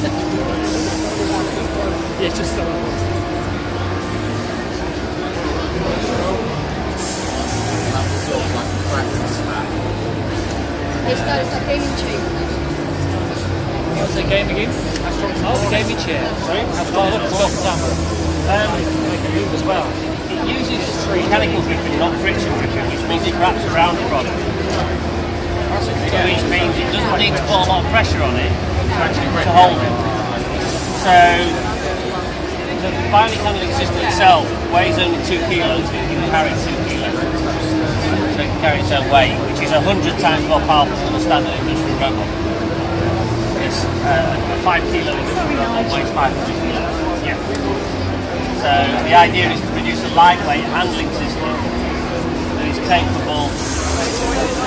Yeah, it's just It's that gaming chair. What's the game again? Oh, gaming chair. Sorry? As well. It uses mechanical gripping, not friction gripping, which means it wraps around the product. Which means it doesn't need to put a lot of pressure on it to hold it. So the bionic handling system itself weighs only 2 kilos, but it can carry 2 kilos. So it can carry its own weight, which is 100 times more powerful than a standard industrial robot. It's a 5 kilo industrial robot weighs 500 kilos. Yeah. So the idea is to produce a lightweight handling system that is capable